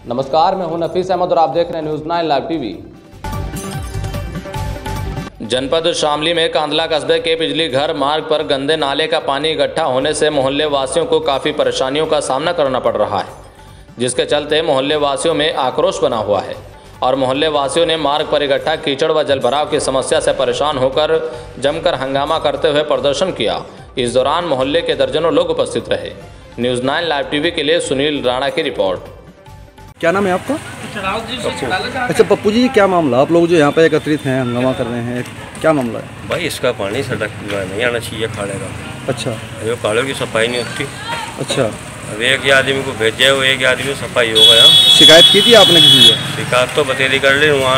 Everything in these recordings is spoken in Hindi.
नमस्कार, मैं हूं नफीस अहमद और आप देख रहे हैं न्यूज़ 9 लाइव टीवी। जनपद शामली में कांदला कस्बे के बिजली घर मार्ग पर गंदे नाले का पानी इकट्ठा होने से मोहल्ले वासियों को काफ़ी परेशानियों का सामना करना पड़ रहा है, जिसके चलते मोहल्ले वासियों में आक्रोश बना हुआ है और मोहल्ले वासियों ने मार्ग पर इकट्ठा कीचड़ व जलभराव की समस्या से परेशान होकर जमकर हंगामा करते हुए प्रदर्शन किया। इस दौरान मोहल्ले के दर्जनों लोग उपस्थित रहे। न्यूज़ 9 लाइव टीवी के लिए सुनील राणा की रिपोर्ट। क्या नाम है आपका? अच्छा पप्पू जी, क्या मामला? आप लोग जो यहाँ पे एकत्रित हैं, हंगामा कर रहे हैं, क्या मामला है? भाई इसका पानी सड़क नहीं आना चाहिए खाड़े का। अच्छा, जो खाड़ों की सफाई नहीं होती। अच्छा, अब एक ही आदमी को भेजे वो एक ही आदमी को सफाई हो गया। शिकायत की थी आपने किसी से? शिकायत तो बतेरी कर ली, वहाँ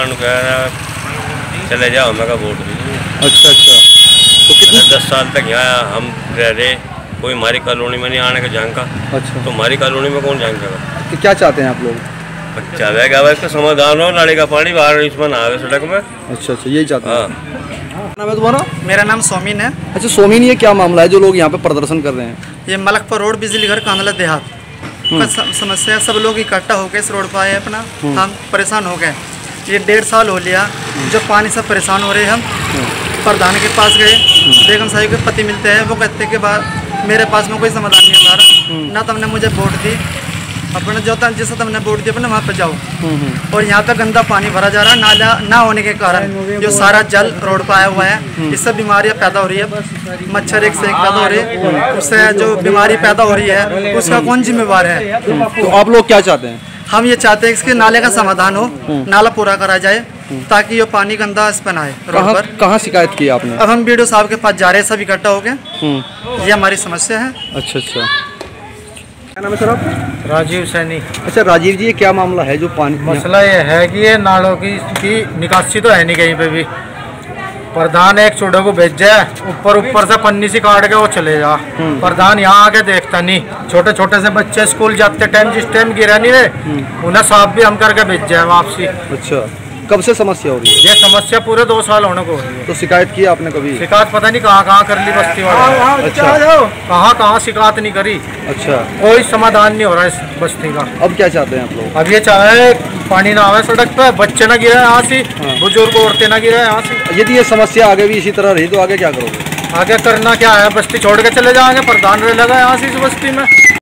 चले जाओ मैं वोट दीजिए। अच्छा अच्छा, तो कितने 10 साल तक यहाँ हम रह रहे, कोई हमारी कॉलोनी में नहीं आने का जान का। अच्छा, तो हमारी कॉलोनी में कौन जान का? तो क्या चाहते हैं आप लोग? बच्चा रहेगा भाई, इसका समाधान हो, नाले का पानी बाहर इसमें ना आवे सड़क में। अच्छा अच्छा, यही चाहते हैं। हाँ। नाम है तुम्हारा? मेरा नाम सोमिन है। अच्छा सोमिन, ये क्या मामला है जो लोग यहाँ पे प्रदर्शन कर रहे हैं? ये मलकपुर रोड बिजली घर कांदला देहात का समस्या, सब लोग इकट्ठा होकर इस रोड पर आए अपना। हम परेशान हो गए, ये 1.5 साल हो लिया जो पानी से परेशान हो रहे हैं। हम प्रधान के पास गए, बेगम साहिब के पति मिलते हैं, वो कहते के बाद मेरे पास में कोई समाधान नहीं आ रहा, ना तुमने मुझे वोट दी, अपने जो जैसा तुमने वोट दिया अपने वहाँ पे जाओ। और यहाँ पे गंदा पानी भरा जा रहा है, नाला ना होने के कारण जो सारा जल रोड पर आया हुआ है, इससे बीमारियाँ पैदा हो रही है। मच्छर एक से एक पैदा हो रही है, उससे जो बीमारी पैदा हो रही है उसका कौन जिम्मेवार है? तो आप लोग क्या चाहते हैं? हम ये चाहते हैं इसके नाले का समाधान हो, नाला पूरा करा जाए ताकि ये पानी गंदा इस पर ना आए रोड पर। कहाँ शिकायत की आपने? अब हम बीडीओ साहब के पास जा रहे हैं, सब इकट्ठा हो गए। ये हमारी समस्या है। अच्छा अच्छा, क्या नाम है सर आपका? राजीव सैनी। अच्छा राजीव जी, ये क्या मामला है जो पानी? मसला ये है कि ये नालों की निकासी तो है नहीं कहीं पे भी। प्रधान एक चूड़े को भेज जाए, ऊपर से पन्नी सी काट के वो चले जा। प्रधान यहाँ आके देखता नहीं। छोटे छोटे से बच्चे स्कूल जाते टाइम जिस टाइम गिरा नहीं रहे, उन्हें साफ भी हम करके भेज जाए वापसी। अच्छा, कब से समस्या हो रही है? ये समस्या पूरे 2 साल होने को हो रही है। तो शिकायत की आपने कभी? शिकायत पता नहीं कहाँ कर ली बस्ती वाले। अच्छा, कहाँ शिकायत नहीं करी। अच्छा, कोई समाधान नहीं हो रहा इस बस्ती का। अब क्या चाहते हैं आप लोग? अब ये चाहे पानी ना आवे सड़क पे, बच्चे ना गिरे यहाँ से, बुजुर्ग औरतें ना गिरे यहाँ से। यदि ये समस्या आगे भी इसी तरह रही तो आगे क्या करोगे? आगे करना क्या है, बस्ती छोड़ के चले जाएंगे। प्रधान रह लगा यहाँ से इस बस्ती में।